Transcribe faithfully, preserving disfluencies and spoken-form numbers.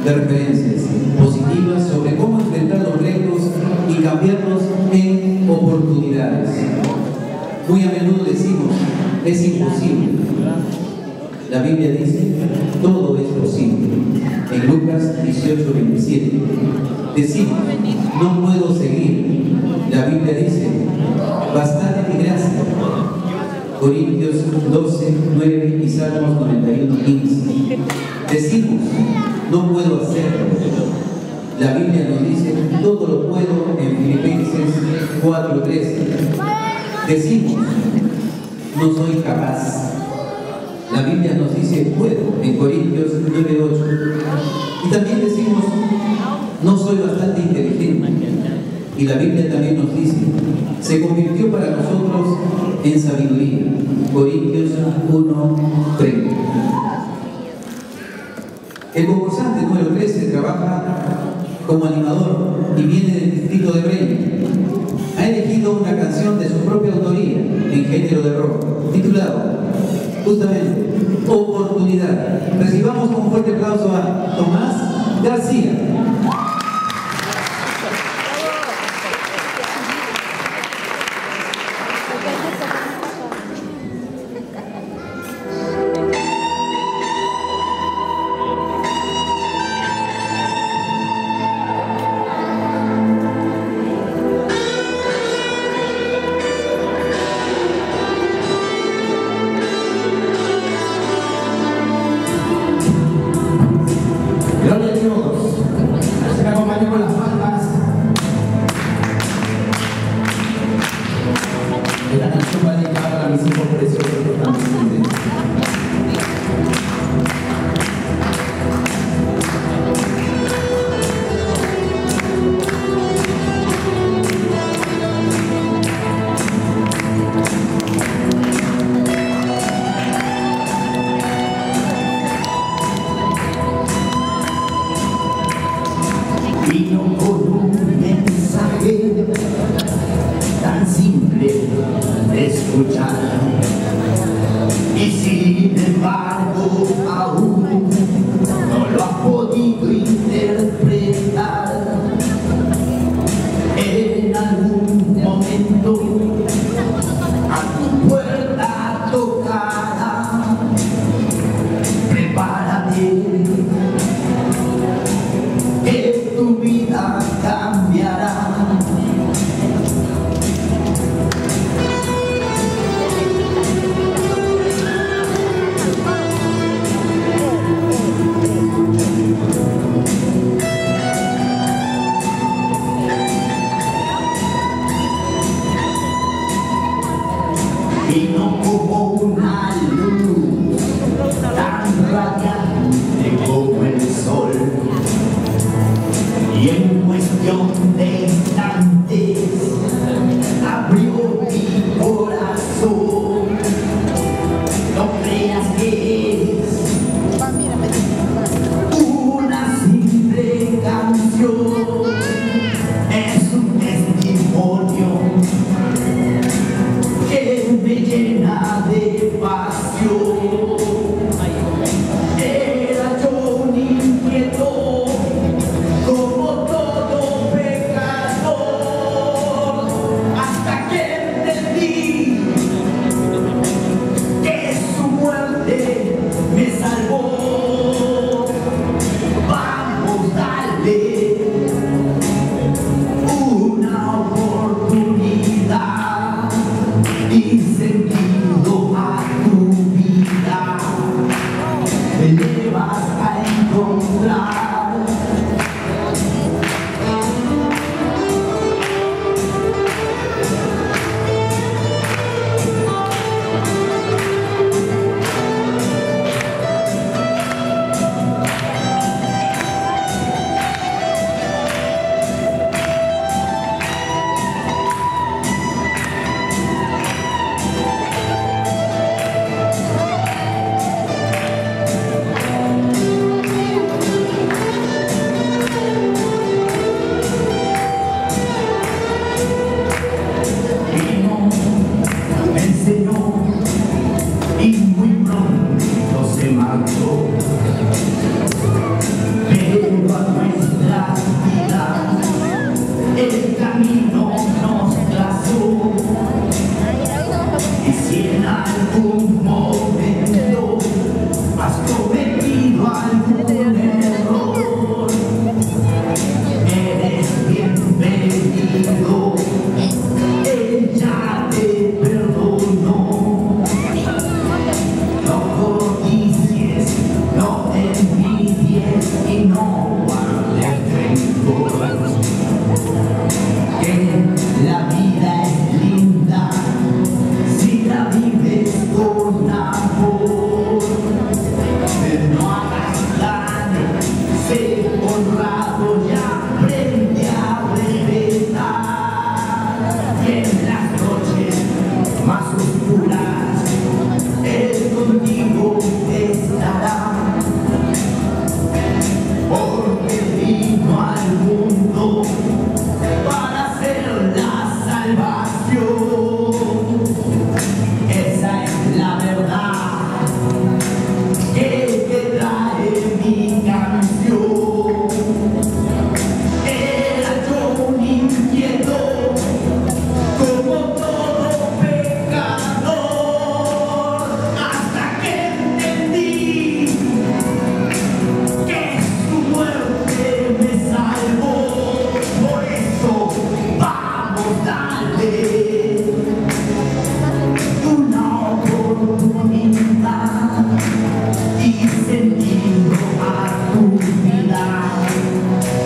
de referencias positivas sobre cómo enfrentar los retos y cambiarlos en oportunidades. Muy a menudo decimos, es imposible. La Biblia dice, todo es posible. En Lucas dieciocho, veintisiete. Decimos, no puedo seguir. La Biblia dice, bastante mi gracia. Corintios doce, nueve y Salmos noventa y uno, quince. Decimos, no puedo hacerlo. La Biblia nos dice, todo lo puedo en Filipenses cuatro, trece. Decimos, no soy capaz. La Biblia nos dice, puedo, en Corintios nueve, ocho. Y también decimos, no soy bastante inteligente. Y la Biblia también nos dice, se convirtió para nosotros en sabiduría. Corintios uno, treinta. El concursante número trece trabaja como animador y viene del distrito de Breña. Ha elegido una canción de su propia autoría en género de rock, titulado justamente Oportunidad. Recibamos con un fuerte aplauso a Tomás García. Gloria a Dios. Se me acompañó con las palmas. Esta canción va dedicada a mis hijos preciosos que están presentes. Vino con un mensaje tan simple de escuchar y sin embargo aún no lo ha podido interpretar. En algún momento a tu puerta tocará. Prepárate, que tu vida cambiará. Vino como una luz tan radiante como el sol, y en cuestión de instantes abrió mi corazón. No creas que es una simple canción, es un testimonio que me llena de pasión. Era yo un inquieto como todo pecador, hasta que entendí que su muerte me salvó. Vamos, dale una oportunidad y sentido a tu vida, te le vas a encontrar. Y sentido a tu vida.